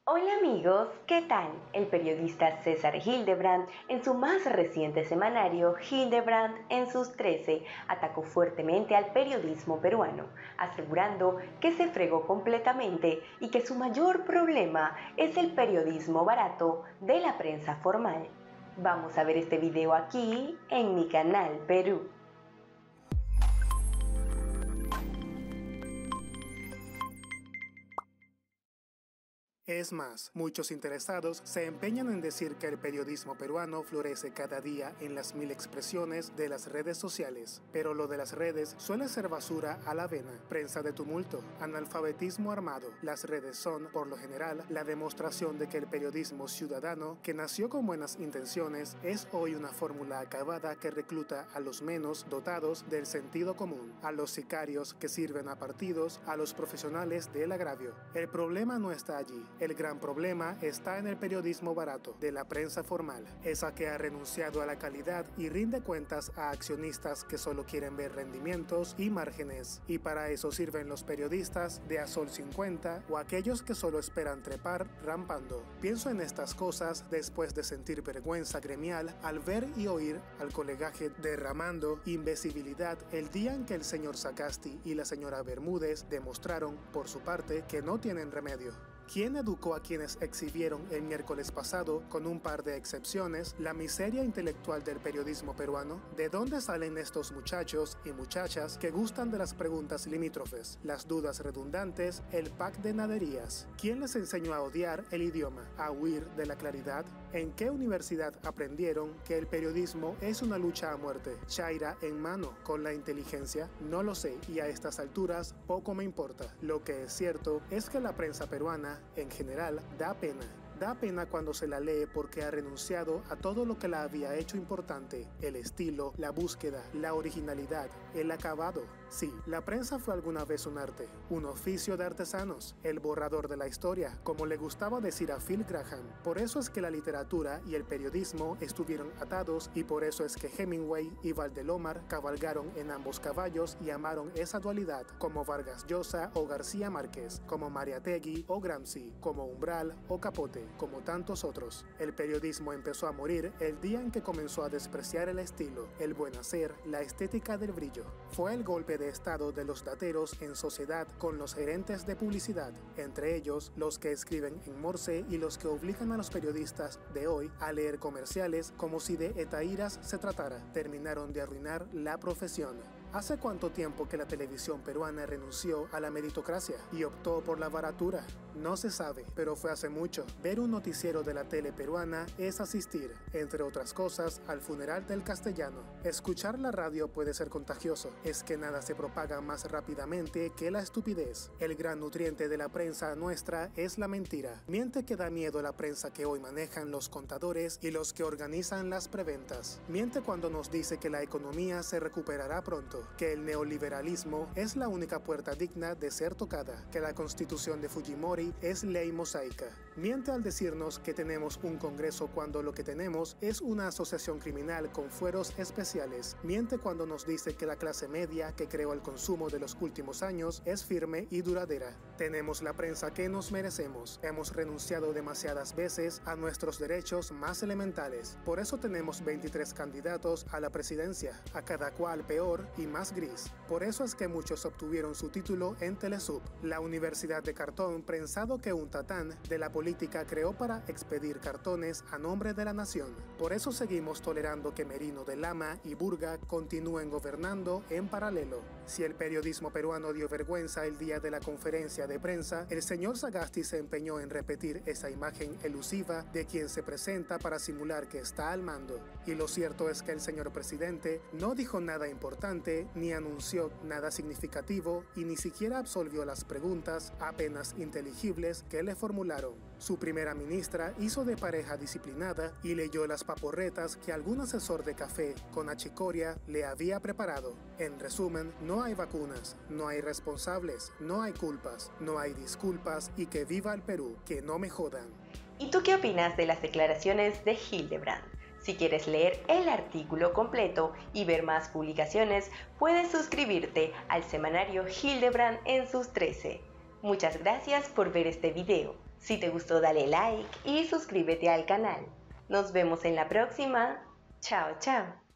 Hola amigos, ¿qué tal? El periodista César Hildebrand, en su más reciente semanario Hildebrand en sus 13, atacó fuertemente al periodismo peruano, asegurando que se fregó completamente y que su mayor problema es el periodismo barato de la prensa formal. Vamos a ver este video aquí en mi canal Perú. Es más, muchos interesados se empeñan en decir que el periodismo peruano florece cada día en las mil expresiones de las redes sociales, pero lo de las redes suele ser basura a la vena, prensa de tumulto, analfabetismo armado. Las redes son, por lo general, la demostración de que el periodismo ciudadano, que nació con buenas intenciones, es hoy una fórmula acabada que recluta a los menos dotados del sentido común, a los sicarios que sirven a partidos, a los profesionales del agravio. El problema no está allí. El gran problema está en el periodismo barato de la prensa formal, esa que ha renunciado a la calidad y rinde cuentas a accionistas que solo quieren ver rendimientos y márgenes, y para eso sirven los periodistas de a sol 50 o aquellos que solo esperan trepar rampando. Pienso en estas cosas después de sentir vergüenza gremial al ver y oír al colegaje derramando invisibilidad el día en que el señor Sagasti y la señora Bermúdez demostraron, por su parte, que no tienen remedio. ¿Quién educó a quienes exhibieron el miércoles pasado, con un par de excepciones, la miseria intelectual del periodismo peruano? ¿De dónde salen estos muchachos y muchachas que gustan de las preguntas limítrofes, las dudas redundantes, el pack de naderías? ¿Quién les enseñó a odiar el idioma, a huir de la claridad? ¿En qué universidad aprendieron que el periodismo es una lucha a muerte, chaira en mano con la inteligencia? No lo sé, y a estas alturas poco me importa. Lo que es cierto es que la prensa peruana en general, da pena. Da pena cuando se la lee porque ha renunciado a todo lo que la había hecho importante: el estilo, la búsqueda, la originalidad, el acabado. Sí, la prensa fue alguna vez un arte, un oficio de artesanos, el borrador de la historia, como le gustaba decir a Phil Graham. Por eso es que la literatura y el periodismo estuvieron atados, y por eso es que Hemingway y Valdelomar cabalgaron en ambos caballos y amaron esa dualidad, como Vargas Llosa o García Márquez, como Mariátegui o Gramsci, como Umbral o Capote, como tantos otros. El periodismo empezó a morir el día en que comenzó a despreciar el estilo, el buen hacer, la estética del brillo. Fue el golpe de estado de los dateros en sociedad con los gerentes de publicidad, entre ellos los que escriben en Morse y los que obligan a los periodistas de hoy a leer comerciales como si de etaíras se tratara. Terminaron de arruinar la profesión. ¿Hace cuánto tiempo que la televisión peruana renunció a la meritocracia y optó por la baratura? No se sabe, pero fue hace mucho. Ver un noticiero de la tele peruana es asistir, entre otras cosas, al funeral del castellano. Escuchar la radio puede ser contagioso, es que nada se propaga más rápidamente que la estupidez. El gran nutriente de la prensa nuestra es la mentira. Miente que da miedo la prensa que hoy manejan los contadores y los que organizan las preventas. Miente cuando nos dice que la economía se recuperará pronto, que el neoliberalismo es la única puerta digna de ser tocada, que la constitución de Fujimori es ley mosaica. Miente al decirnos que tenemos un congreso cuando lo que tenemos es una asociación criminal con fueros especiales. Miente cuando nos dice que la clase media que creó el consumo de los últimos años es firme y duradera. Tenemos la prensa que nos merecemos. Hemos renunciado demasiadas veces a nuestros derechos más elementales. Por eso tenemos 23 candidatos a la presidencia, a cada cual peor y más gris. Por eso es que muchos obtuvieron su título en Telesub, la universidad de cartón prensado que un tatán de la política creó para expedir cartones a nombre de la nación. Por eso seguimos tolerando que Merino de Lama y Burga continúen gobernando en paralelo. Si el periodismo peruano dio vergüenza el día de la conferencia de prensa, el señor Sagasti se empeñó en repetir esa imagen elusiva de quien se presenta para simular que está al mando. Y lo cierto es que el señor presidente no dijo nada importante, ni anunció nada significativo y ni siquiera absolvió las preguntas apenas inteligibles que le formularon. Su primera ministra hizo de pareja disciplinada y leyó las paporretas que algún asesor de café con achicoria le había preparado. En resumen, no hay vacunas, no hay responsables, no hay culpas, no hay disculpas y que viva el Perú, que no me jodan. ¿Y tú qué opinas de las declaraciones de Hildebrand? Si quieres leer el artículo completo y ver más publicaciones, puedes suscribirte al semanario Hildebrand en sus 13. Muchas gracias por ver este video. Si te gustó, dale like y suscríbete al canal. Nos vemos en la próxima. Chao, chao.